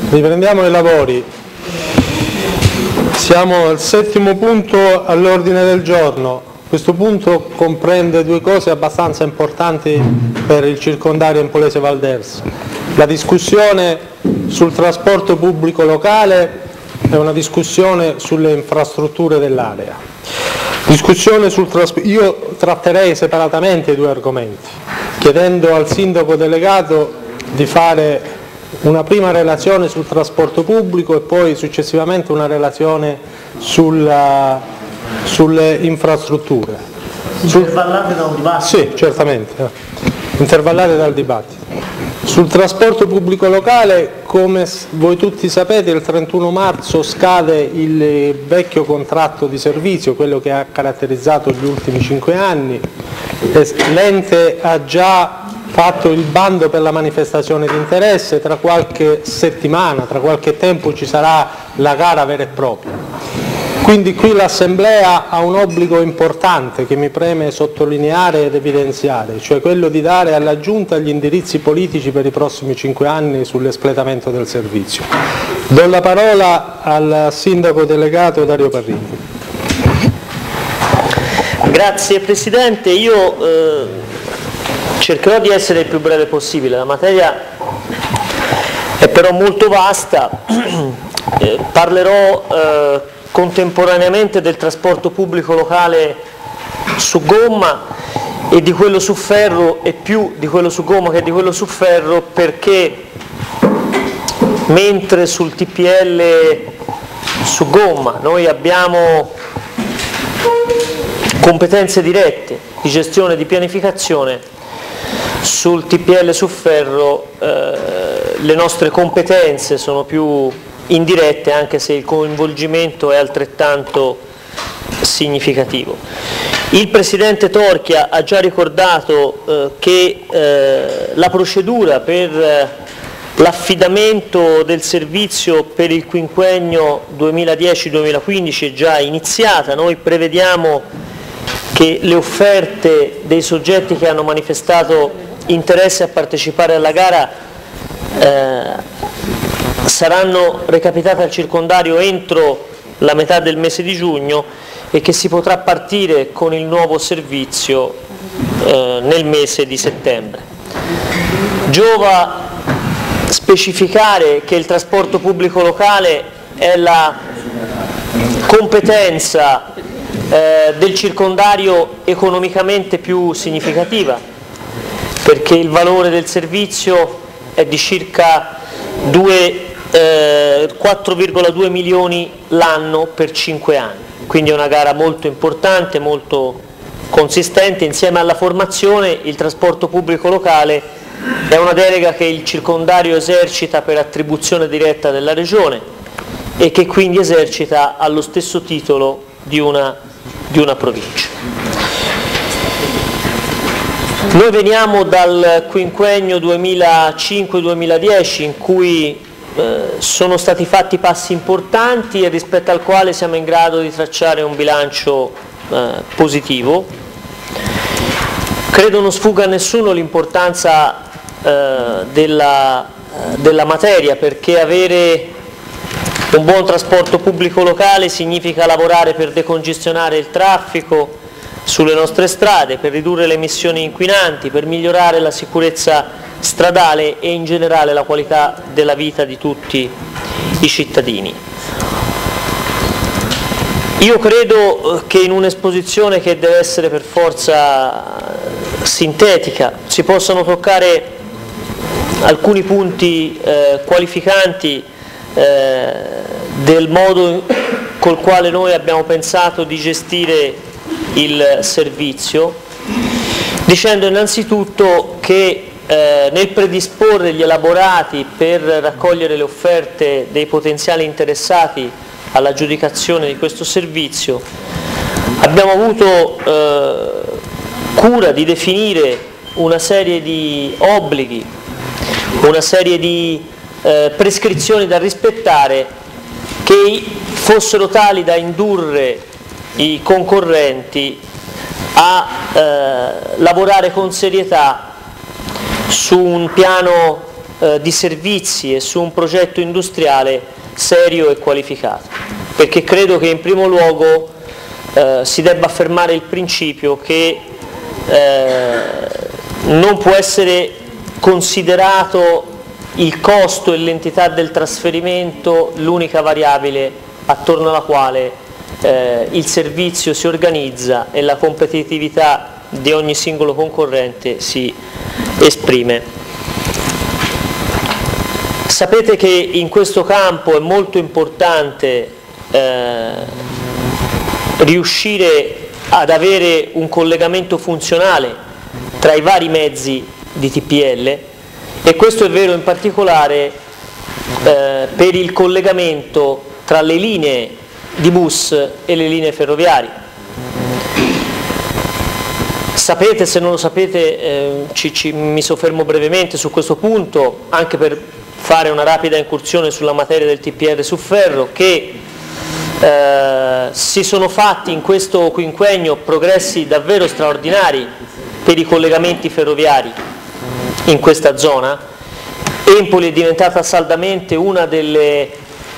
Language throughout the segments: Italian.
Riprendiamo i lavori. Siamo al 7° punto all'ordine del giorno. Questo punto comprende due cose abbastanza importanti per il circondario Empolese Valders. La discussione sul trasporto pubblico locale e una discussione sulle infrastrutture dell'area. Io tratterei separatamente i due argomenti, chiedendo al sindaco delegato di fare una prima relazione sul trasporto pubblico e poi successivamente una relazione sulle infrastrutture. Intervallate da un dibattito? Sì, certamente, intervallate dal dibattito. Sul trasporto pubblico locale, come voi tutti sapete, il 31 marzo scade il vecchio contratto di servizio, quello che ha caratterizzato gli ultimi 5 anni. L'ente ha già fatto il bando per la manifestazione di interesse, tra qualche settimana, tra qualche tempo ci sarà la gara vera e propria. Quindi qui l'Assemblea ha un obbligo importante che mi preme sottolineare ed evidenziare, cioè quello di dare alla Giunta gli indirizzi politici per i prossimi 5 anni sull'espletamento del servizio. Do la parola al sindaco delegato Dario Parrini. Grazie Presidente, io cercherò di essere il più breve possibile, la materia è però molto vasta, parlerò contemporaneamente del trasporto pubblico locale su gomma e di quello su ferro e più di quello su gomma che di quello su ferro, perché mentre sul TPL su gomma noi abbiamo competenze dirette di gestione e di pianificazione, sul TPL su ferro le nostre competenze sono più indirette, anche se il coinvolgimento è altrettanto significativo. Il Presidente Torchia ha già ricordato che la procedura per l'affidamento del servizio per il quinquennio 2010-2015 è già iniziata. Noi prevediamo che le offerte dei soggetti che hanno manifestato interesse a partecipare alla gara saranno recapitate al circondario entro la metà del mese di giugno e che si potrà partire con il nuovo servizio nel mese di settembre. Giova specificare che il trasporto pubblico locale è la competenza del circondario economicamente più significativa, perché il valore del servizio è di circa 4,2 milioni l'anno per 5 anni, quindi è una gara molto importante, molto consistente. Insieme alla formazione, il trasporto pubblico locale è una delega che il circondario esercita per attribuzione diretta della Regione e che quindi esercita allo stesso titolo di una provincia. Noi veniamo dal quinquennio 2005-2010 in cui sono stati fatti passi importanti e rispetto al quale siamo in grado di tracciare un bilancio positivo. Credo non sfugga a nessuno l'importanza della materia, perché avere un buon trasporto pubblico locale significa lavorare per decongestionare il traffico sulle nostre strade, per ridurre le emissioni inquinanti, per migliorare la sicurezza stradale e in generale la qualità della vita di tutti i cittadini. Io credo che in un'esposizione che deve essere per forza sintetica si possano toccare alcuni punti qualificanti del modo col quale noi abbiamo pensato di gestire il servizio, dicendo innanzitutto che nel predisporre gli elaborati per raccogliere le offerte dei potenziali interessati all'aggiudicazione di questo servizio abbiamo avuto cura di definire una serie di obblighi, una serie di prescrizioni da rispettare che fossero tali da indurre i concorrenti a lavorare con serietà su un piano di servizi e su un progetto industriale serio e qualificato, perché credo che in primo luogo si debba affermare il principio che non può essere considerato il costo e l'entità del trasferimento l'unica variabile attorno alla quale il servizio si organizza e la competitività di ogni singolo concorrente si esprime. Sapete che in questo campo è molto importante riuscire ad avere un collegamento funzionale tra i vari mezzi di TPL, e questo è vero in particolare per il collegamento tra le linee di bus e le linee ferroviarie. Sapete, se non lo sapete, mi soffermo brevemente su questo punto, anche per fare una rapida incursione sulla materia del TPR su ferro, che si sono fatti in questo quinquennio progressi davvero straordinari per i collegamenti ferroviari in questa zona. Empoli è diventata saldamente una delle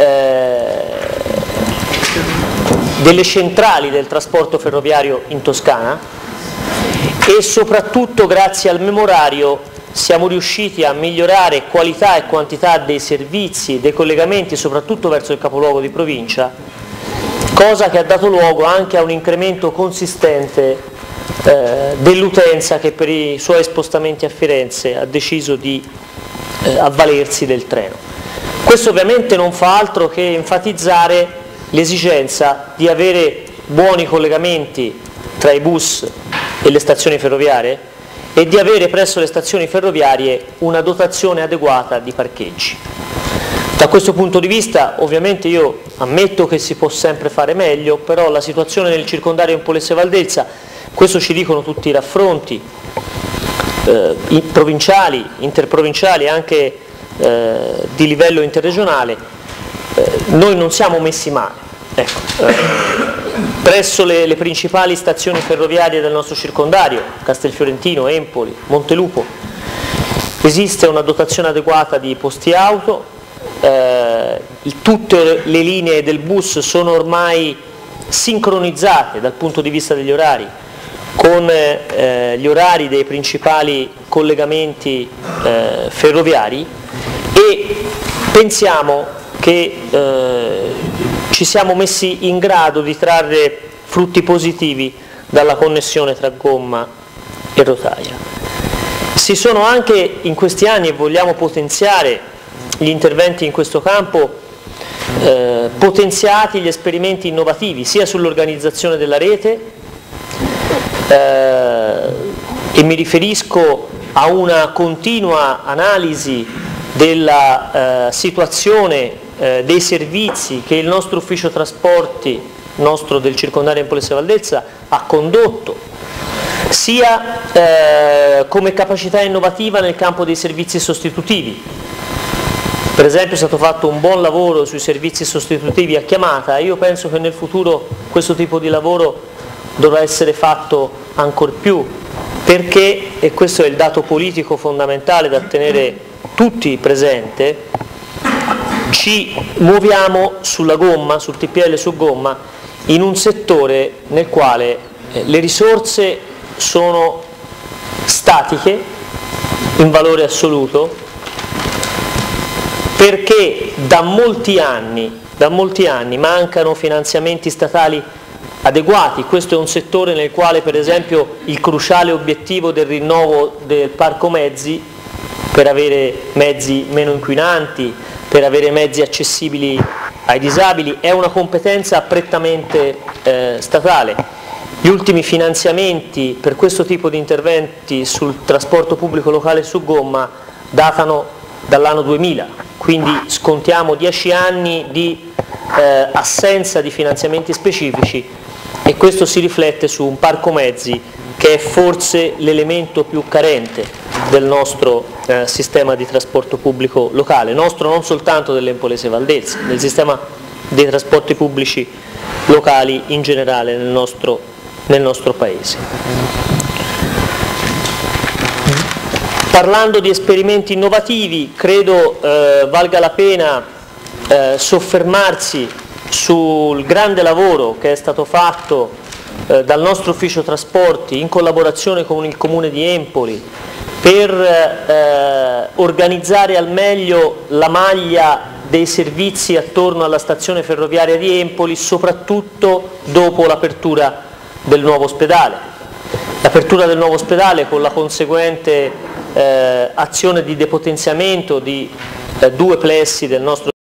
centrali del trasporto ferroviario in Toscana, e soprattutto grazie al memorario siamo riusciti a migliorare qualità e quantità dei servizi e dei collegamenti, soprattutto verso il capoluogo di provincia, cosa che ha dato luogo anche a un incremento consistente dell'utenza che per i suoi spostamenti a Firenze ha deciso di avvalersi del treno. Questo ovviamente non fa altro che enfatizzare l'esigenza di avere buoni collegamenti tra i bus e le stazioni ferroviarie e di avere presso le stazioni ferroviarie una dotazione adeguata di parcheggi. Da questo punto di vista ovviamente io ammetto che si può sempre fare meglio, però la situazione nel circondario Empolese Valdelsa, questo ci dicono tutti i raffronti provinciali, interprovinciali e anche di livello interregionale, noi non siamo messi male. Ecco, presso le principali stazioni ferroviarie del nostro circondario, Castelfiorentino, Empoli, Montelupo, esiste una dotazione adeguata di posti auto, tutte le linee del bus sono ormai sincronizzate dal punto di vista degli orari con gli orari dei principali collegamenti ferroviari, e pensiamo che ci siamo messi in grado di trarre frutti positivi dalla connessione tra gomma e rotaia. Si sono anche in questi anni, e vogliamo potenziare gli interventi in questo campo, potenziati gli esperimenti innovativi sia sull'organizzazione della rete, e mi riferisco a una continua analisi della situazione dei servizi che il nostro ufficio trasporti, nostro del circondario Empolese Valdelsa, ha condotto, sia come capacità innovativa nel campo dei servizi sostitutivi. Per esempio è stato fatto un buon lavoro sui servizi sostitutivi a chiamata, e io penso che nel futuro questo tipo di lavoro dovrà essere fatto ancor più, perché, e questo è il dato politico fondamentale da tenere tutti presente, ci muoviamo sulla gomma, sul TPL su gomma, in un settore nel quale le risorse sono statiche in valore assoluto, perché da molti anni mancano finanziamenti statali adeguati. Questo è un settore nel quale, per esempio, il cruciale obiettivo del rinnovo del parco mezzi, per avere mezzi meno inquinanti, per avere mezzi accessibili ai disabili, è una competenza prettamente statale. Gli ultimi finanziamenti per questo tipo di interventi sul trasporto pubblico locale su gomma datano dall'anno 2000, quindi scontiamo 10 anni di assenza di finanziamenti specifici, e questo si riflette su un parco mezzi che è forse l'elemento più carente del nostro sistema di trasporto pubblico locale, nostro non soltanto dell'Empolese Valdelsa, del sistema dei trasporti pubblici locali in generale nel nostro Paese. Parlando di esperimenti innovativi, credo valga la pena soffermarsi sul grande lavoro che è stato fatto dal nostro ufficio trasporti in collaborazione con il Comune di Empoli per organizzare al meglio la maglia dei servizi attorno alla stazione ferroviaria di Empoli, soprattutto dopo l'apertura del nuovo ospedale. L'apertura del nuovo ospedale con la conseguente azione di depotenziamento di due plessi del nostro